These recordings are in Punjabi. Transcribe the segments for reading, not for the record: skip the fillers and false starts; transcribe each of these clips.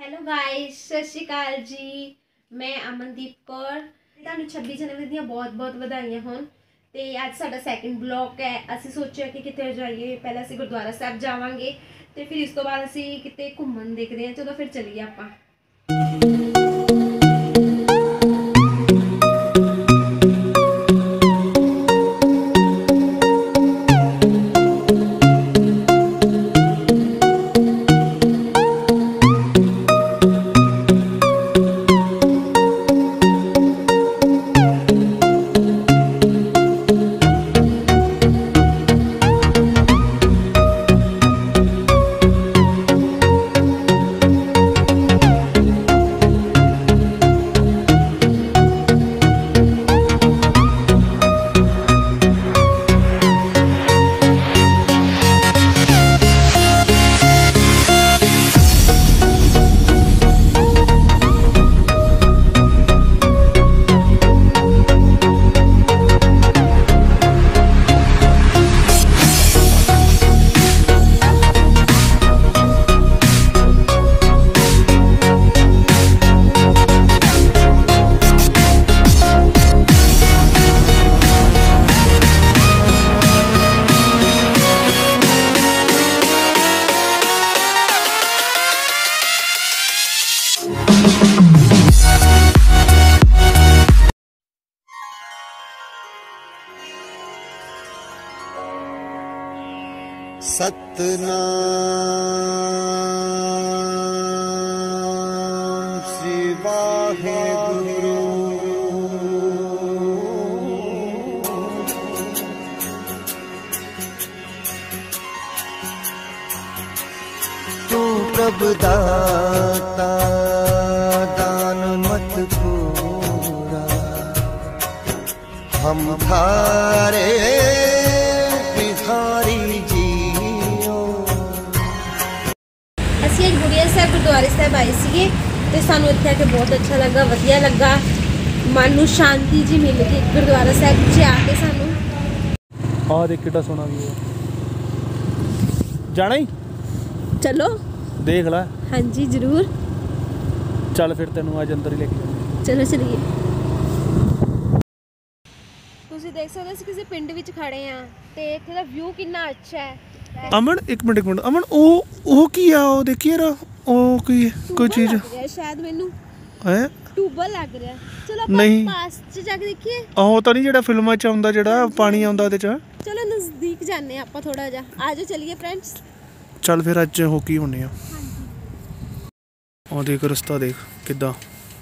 हेलो गाइस, सत श्री अकाल जी। मैं अमनदीप कौर। ਤੁਹਾਨੂੰ 26 जनवरी ਦੀਆਂ ਬਹੁਤ-ਬਹੁਤ ਵਧਾਈਆਂ ਹੋਣ। ਤੇ ਅੱਜ ਸਾਡਾ ਸੈਕੰਡ ਬਲੌਗ ਹੈ। ਅਸੀਂ ਸੋਚਿਆ ਕਿ ਕਿਤੇ ਜਾਈਏ। ਪਹਿਲਾਂ ਅਸੀਂ ਗੁਰਦੁਆਰਾ ਸਾਹਿਬ ਜਾਵਾਂਗੇ ਤੇ ਫਿਰ ਇਸ ਤੋਂ ਬਾਅਦ ਅਸੀਂ ਕਿਤੇ ਘੁੰਮਣ ਦੇਖਦੇ ਹਾਂ। ਚਲੋ ਫਿਰ ਚੱਲੀਏ ਆਪਾਂ। सतनाम श्री वाहेगुरु। तू प्रभु दाता दान मत पूरा, हम थारे गुरुद्वारे साहब आए थे तो सानू इत्थे आके बहुत अच्छा लगा, वधिया लगा। मन नू शांति जी मिल गई गुरुद्वारा साहब च आके सानू। हाँ देख कितना सोना भी है। जाना ही चलो देख ला। हाँ जी जरूर। चल फिर तेनू आज अंदर ही लेके चलो चलिए। तुसी देख सकते हो किसी पिंड विच खड़े हैं ते इत्थे दा व्यू कितना अच्छा है। अमन एक मिनट अमन ओ की आ ओ देखिए रा ओ कोई चीज शायद मेनू है ट्यूबल लग रहा है। चलो अपन नहीं पास च जाके देखिए। ओ तो नहीं जेड़ा फिल्मां च आउंदा जेड़ा पानी आउंदा ओदे च। चलो नजदीक जाने आपां थोड़ा जा। आजो चलिए फ्रेंड्स। चल फिर अज होकी होने आ। ओ देख रास्ता देख किदा।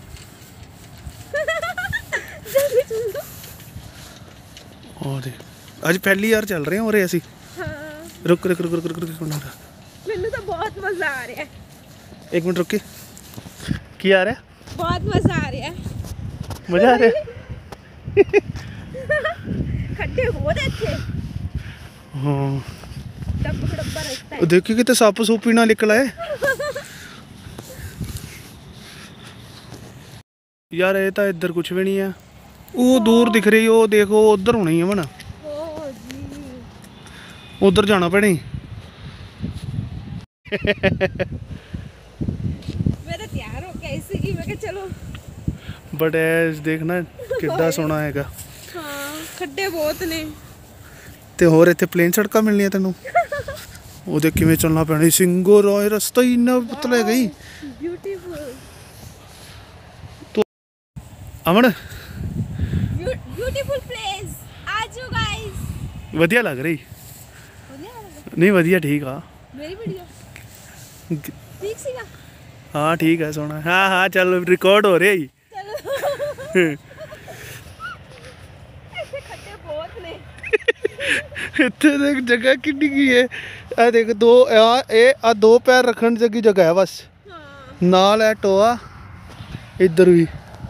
ओ देख आज पहली यार चल रहे हैं और ऐसी। रुक रुक रुक रुक रुक रुक मैनू तो बहुत मजा आ रहा है। एक मिनट रुक के क्या आ रहा है? बहुत मजा आ रहा है। मजा आ रहा है। खड्डे हो देखे। हाँ डब्बा रास्ता है। देखिए कितने सप सूपी ना निकला है यार। ये तो इधर कुछ भी नहीं है। वो दूर दिख रही है, वो देखो उधर होनी है मना। उधर जाना पैनी। मैं तो तैयार हो गई सी कि मैं कहा चलो। बट देखना कितना सोना हैगा। हाँ खड्डे बहुत ने ते होर इत्थे प्लेन सड़कां मिलनियां तैनूं। वो देख किवें चलना पैना। सिंगो रॉय रास्ता ही इन्ना पतला है गई। ब्यूटीफुल तो अमन ब्यूटीफुल प्लेस। आजो गाइस। वधिया लग रही नहीं? वधिया ठीक आ। मेरी वीडियो ठीक सीगा। हाँ ठीक है सोना। हाँ हाँ चल रिकॉर्ड हो रहा है। चलो खड्डे बहुत ने। इत्थे देख जगह कितनी की है। आ देख दो दो पैर रखने जगी जगह है बस। हाँ। नाल है टोआ इधर भी।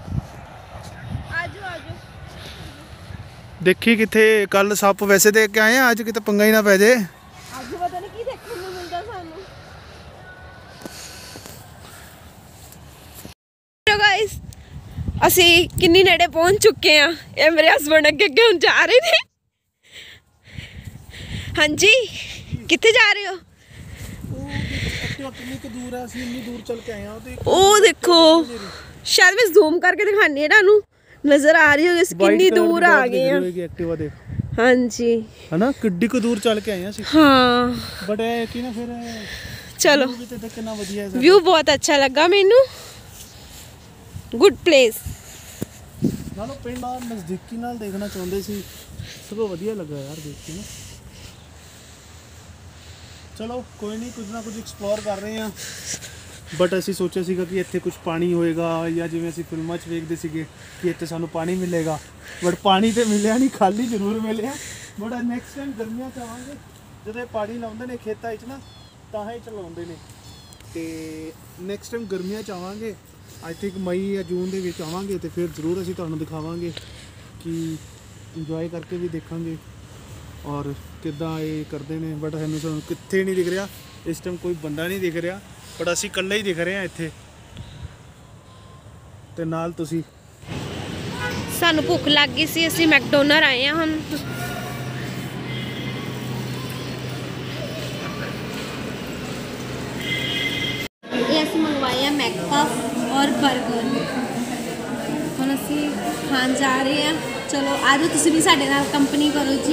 आजो आजो देखी किथे कल सप वैसे देख के आए हैं, आज किते पंगा ही ना पै जाए। असी किन्नी नेड़े पहुंच चुके हैं। ये मेरे हसबैंड अगे अगे हम जा रहे थे। हाँ जी कितने जा रहे हो? ਐਕਟਿਵਾ ਕਿੰਨੀ ਕੁ ਦੂਰ ਹੈ, ਅਸੀਂ ਇੰਨੀ ਦੂਰ ਚੱਲ ਕੇ ਆਏ ਹਾਂ। ਉਹ ਦੇਖੋ, ਸ਼ਾਇਦ ਮੈਂ ਜ਼ੂਮ ਕਰਕੇ ਦਿਖਾਣੀ ਹੈ ਤੁਹਾਨੂੰ, ਨਜ਼ਰ ਆ ਰਹੀ ਹੋਗੀ ਕਿੰਨੀ ਦੂਰ ਆ ਗਏ ਆ। ਐਕਟਿਵਾ ਦੇਖ, ਹਾਂਜੀ ਹਨਾ ਕਿੱਡੀ ਕੁ ਦੂਰ ਚੱਲ ਕੇ ਆਏ ਆ ਅਸੀਂ। ਹਾਂ ਬਟ ਇਹ ਕਿ ਨਾ ਫਿਰ ਚਲੋ, ਵੀ ਤੇ ਕਿੰਨਾ ਵਧੀਆ ਹੈ, ਵਿਊ ਬਹੁਤ ਅੱਛਾ ਲੱਗਾ ਮੈਨੂੰ, ਗੁੱਡ ਪਲੇਸ। ਨਾਲੋਂ ਪਿੰਡ ਆ ਨਜ਼ਦੀਕੀ ਨਾਲ ਦੇਖਣਾ ਚਾਹੁੰਦੇ ਸੀ, ਸਗੋਂ ਵਧੀਆ ਲੱਗਾ ਯਾਰ ਦੇਖ ਕੇ ਨਾ। ਚਲੋ ਕੋਈ ਨਹੀਂ, ਕੁਝ ਨਾ ਕੁਝ ਐਕਸਪਲੋਰ ਕਰ ਰਹੇ ਹਾਂ। ਬਟ ਅਸੀਂ ਸੋਚਿਆ ਸੀਗਾ ਕਿ ਇੱਥੇ ਕੁਝ ਪਾਣੀ ਹੋਏਗਾ, ਜਾਂ ਜਿਵੇਂ ਅਸੀਂ ਫਿਲਮਾਂ 'ਚ ਵੇਖਦੇ ਸੀਗੇ ਕਿ ਇੱਥੇ ਸਾਨੂੰ ਪਾਣੀ ਮਿਲੇਗਾ, ਬਟ ਪਾਣੀ ਤੇ ਮਿਲਿਆ ਨਹੀਂ, ਖਾਲੀ ਜ਼ਰੂਰ ਮਿਲਿਆ। ਬਟ ਨੈਕਸਟ ਟਾਈਮ ਗਰਮੀਆਂ 'ਚ ਆਵਾਂਗੇ, ਜਦੋਂ ਇਹ ਪਾਣੀ ਲਾਉਂਦੇ ਨੇ ਖੇਤਾਂ 'ਚ ਨਾ, ਤਾਂ ਹੀ ਚਲਾਉਂਦੇ ਨੇ। ਤੇ ਨੈਕਸਟ ਟਾਈਮ ਗਰਮੀਆਂ 'ਚ ਆਵਾਂਗੇ, ਆਈ ਥਿੰਕ ਮਈ ਜਾਂ ਜੂਨ ਦੇ ਵਿੱਚ ਆਵਾਂਗੇ, ਤੇ ਫਿਰ ਜ਼ਰੂਰ ਅਸੀਂ ਤੁਹਾਨੂੰ ਦਿਖਾਵਾਂਗੇ ਕਿ ਇੰਜੋਏ ਕਰਕੇ ਵੀ ਦੇਖਾਂਗੇ ਔਰ ਕਿੱਦਾਂ ਇਹ ਕਰਦੇ ਨੇ। ਬਟ ਸਾਨੂੰ ਕਿੱਥੇ ਨਹੀਂ ਦਿਖ ਰਿਹਾ ਇਸ ਟਾਈਮ, ਕੋਈ ਬੰਦਾ ਨਹੀਂ ਦਿਖ ਰਿਹਾ, ਬਟ ਅਸੀਂ ਇਕੱਲੇ ਹੀ ਦਿਖ ਰਹੇ ਹਾਂ ਇੱਥੇ, ਤੇ ਨਾਲ ਤੁਸੀਂ। ਸਾਨੂੰ ਭੁੱਖ ਲੱਗ ਗਈ ਸੀ, ਅਸੀਂ ਮੈਕਡੋਨਲਡ ਆਏ ਹਾਂ ਹੁਣ। ਇਹ ਅਸੀਂ ਮੰਗਵਾਏ ਆ ਮੈਕਪਫ ਔਰ 버ਗਰ, ਹੁਣ ਅਸੀਂ ਖਾਣ ਜਾ ਰਹੇ ਹਾਂ। ਚਲੋ ਆਜੋ ਤੁਸੀਂ ਵੀ ਸਾਡੇ ਨਾਲ ਕੰਪਨੀ ਕਰੋ ਜੀ।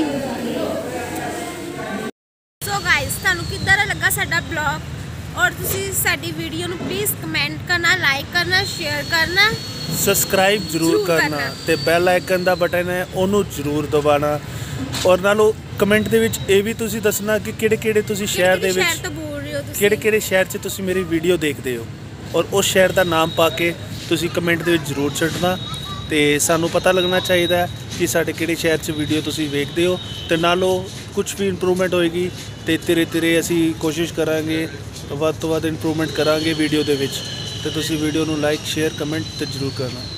ਸੋ ਗਾਇਸ, ਤੁਹਾਨੂੰ ਕਿੱਦਾਂ ਦਾ ਲੱਗਾ ਸਾਡਾ ਬਲੌਗ, ਔਰ ਤੁਸੀਂ ਸਾਡੀ ਵੀਡੀਓ ਨੂੰ ਪਲੀਜ਼ ਕਮੈਂਟ ਕਰਨਾ, ਲਾਈਕ ਕਰਨਾ, ਸ਼ੇਅਰ ਕਰਨਾ, ਸਬਸਕ੍ਰਾਈਬ ਜ਼ਰੂਰ ਕਰਨਾ, ਤੇ ਬੈਲ ਆਈਕਨ ਦਾ ਬਟਨ ਹੈ ਉਹਨੂੰ ਜ਼ਰੂਰ ਦਬਾਉਣਾ। ਔਰ ਨਾਲੋਂ ਕਮੈਂਟ ਦੇ ਵਿੱਚ ਇਹ ਵੀ ਤੁਸੀਂ ਦੱਸਣਾ ਕਿ ਕਿਹੜੇ ਕਿਹੜੇ ਤੁਸੀਂ ਸ਼ਹਿਰ ਦੇ ਵਿੱਚ, ਕਿਹੜੇ ਕਿਹੜੇ ਸ਼ਹਿਰ 'ਚ ਤੁਸੀਂ ਮੇਰੀ ਵੀਡੀਓ ਦੇਖਦੇ ਹੋ, ਔਰ ਉਸ ਸ਼ਹਿਰ ਦਾ ਨਾਮ ਪਾ ਕੇ ਤੁਸੀਂ ਕਮੈਂਟ ਦੇ ਵਿੱਚ ਜ਼ਰੂਰ ਛੱਡਣਾ, ਤੇ ਸਾਨੂੰ ਪਤਾ ਲੱਗਣਾ ਚਾਹੀਦਾ ਕਿ ਸਾਡੇ ਕਿਹੜੇ ਸ਼ਹਿਰ 'ਚ ਵੀਡੀਓ ਤੁਸੀਂ ਵੇਖਦੇ ਹੋ। ਤੇ ਨਾਲੋਂ ਕੁਝ ਵੀ ਇੰਪਰੂਵਮੈਂਟ ਹੋਏਗੀ ਤੇ ਧੀਰੇ ਅਸੀਂ ਕੋਸ਼ਿਸ਼ ਕਰਾਂਗੇ, ਵੱਧ ਤੋਂ ਵੱਧ ਇੰਪਰੂਵਮੈਂਟ ਕਰਾਂਗੇ ਵੀਡੀਓ ਦੇ ਵਿੱਚ। ਤੇ ਤੁਸੀਂ ਵੀਡੀਓ ਨੂੰ ਲਾਈਕ, ਸ਼ੇਅਰ, ਕਮੈਂਟ ਤੇ ਜ਼ਰੂਰ ਕਰਨਾ।